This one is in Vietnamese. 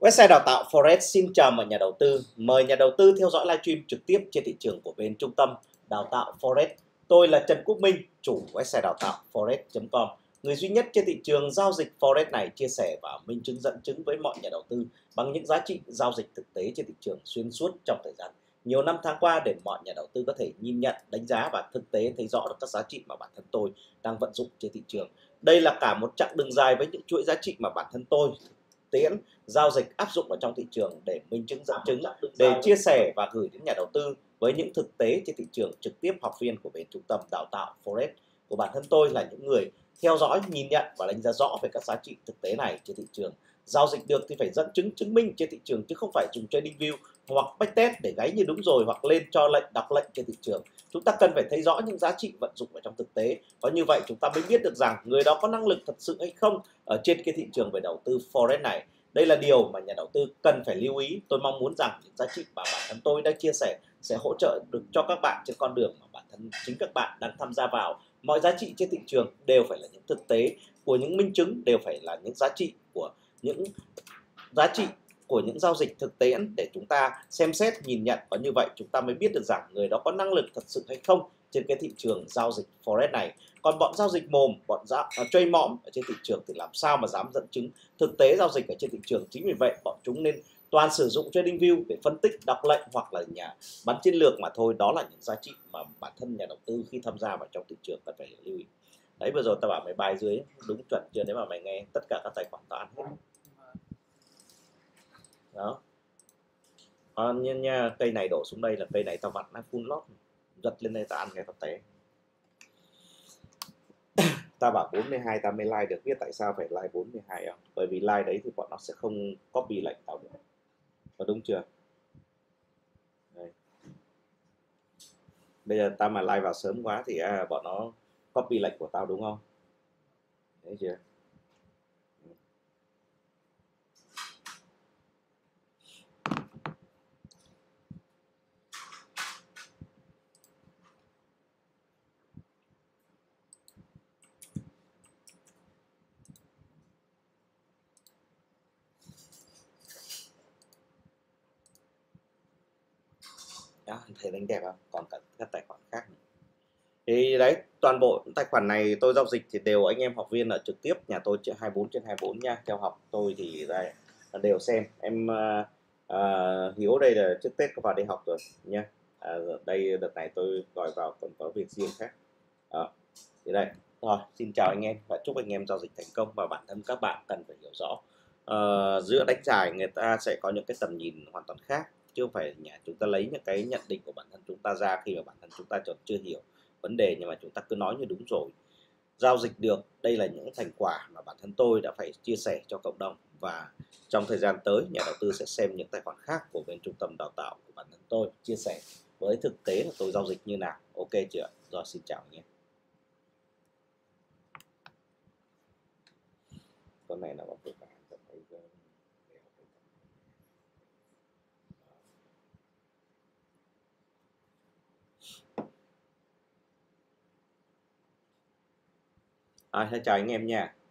Website đào tạo Forex xin chào mọi nhà đầu tư. Mời nhà đầu tư theo dõi livestream trực tiếp trên thị trường của bên trung tâm đào tạo Forex. Tôi là Trần Quốc Minh, chủ website đào tạo Forex.com, người duy nhất trên thị trường giao dịch Forex này chia sẻ và minh chứng dẫn chứng với mọi nhà đầu tư bằng những giá trị giao dịch thực tế trên thị trường xuyên suốt trong thời gian nhiều năm tháng qua để mọi nhà đầu tư có thể nhìn nhận, đánh giá và thực tế thấy rõ được các giá trị mà bản thân tôi đang vận dụng trên thị trường. Đây là cả một chặng đường dài với những chuỗi giá trị mà bản thân tôi tiễn giao dịch áp dụng ở trong thị trường để minh chứng dẫn chứng, để chia sẻ và gửi đến nhà đầu tư với những thực tế trên thị trường trực tiếp. Học viên của bên trung tâm đào tạo Forex của bản thân tôi là những người theo dõi, nhìn nhận và đánh giá rõ về các giá trị thực tế này trên thị trường. Giao dịch được thì phải dẫn chứng, chứng minh trên thị trường, chứ không phải dùng trading view hoặc backtest để gáy như đúng rồi hoặc lên cho lệnh, đọc lệnh trên thị trường. Chúng ta cần phải thấy rõ những giá trị vận dụng ở trong thực tế, có như vậy chúng ta mới biết được rằng người đó có năng lực thật sự hay không ở trên cái thị trường về đầu tư Forex này. Đây là điều mà nhà đầu tư cần phải lưu ý. Tôi mong muốn rằng những giá trị mà bản thân tôi đã chia sẻ sẽ hỗ trợ được cho các bạn trên con đường mà bản thân chính các bạn đang tham gia vào. Mọi giá trị trên thị trường đều phải là những thực tế của những minh chứng, đều phải là những giá trị của những giao dịch thực tiễn để chúng ta xem xét, nhìn nhận, và như vậy chúng ta mới biết được rằng người đó có năng lực thật sự hay không trên cái thị trường giao dịch Forex này. Còn bọn giao dịch mồm, bọn trade mõm ở trên thị trường thì làm sao mà dám dẫn chứng thực tế giao dịch ở trên thị trường. Chính vì vậy bọn chúng nên toàn sử dụng trading view để phân tích, đọc lệnh hoặc là nhà bắn chiến lược mà thôi. Đó là những giá trị mà bản thân nhà đầu tư khi tham gia vào trong thị trường cần phải lưu ý. Đấy, vừa rồi tao bảo mày bài dưới đúng chuẩn chưa? Nếu mà mày nghe tất cả các tài khoản tao ăn hết đó. Nha, cây này đổ xuống đây là cây này tao vặn nó full lót, giật lên đây tao ăn cái tao té. Ta bảo 42 ta mới like được, biết tại sao phải like 42 không? Bởi vì like đấy thì bọn nó sẽ không copy lệnh tao được. Có đúng chưa? Đây. Bây giờ tao mà like vào sớm quá thì bọn nó copy lệnh của tao đúng không? Thấy chưa? Đó, thấy đánh đẹp không? Còn cả các tài khoản khác nữa. Thì đấy, toàn bộ tài khoản này tôi giao dịch thì đều anh em học viên ở trực tiếp nhà tôi 24/24 nha. Theo học tôi thì đây đều xem. Em Hiếu đây là trước Tết có vào đây học rồi nha. Đây đợt này tôi gọi vào còn có việc riêng khác. Đó. Thì đây, rồi xin chào anh em và chúc anh em giao dịch thành công. Và bản thân các bạn cần phải hiểu rõ giữa đánh giải người ta sẽ có những cái tầm nhìn hoàn toàn khác, chứ không phải chúng ta lấy những cái nhận định của bản thân chúng ta ra khi mà bản thân chúng ta còn chưa hiểu vấn đề, nhưng mà chúng ta cứ nói như đúng rồi. Giao dịch được, đây là những thành quả mà bản thân tôi đã phải chia sẻ cho cộng đồng, và trong thời gian tới nhà đầu tư sẽ xem những tài khoản khác của bên trung tâm đào tạo của bản thân tôi chia sẻ với thực tế là tôi giao dịch như nào. Ok chưa? Rồi, xin chào anh em. Con này là một cái chào anh em nha.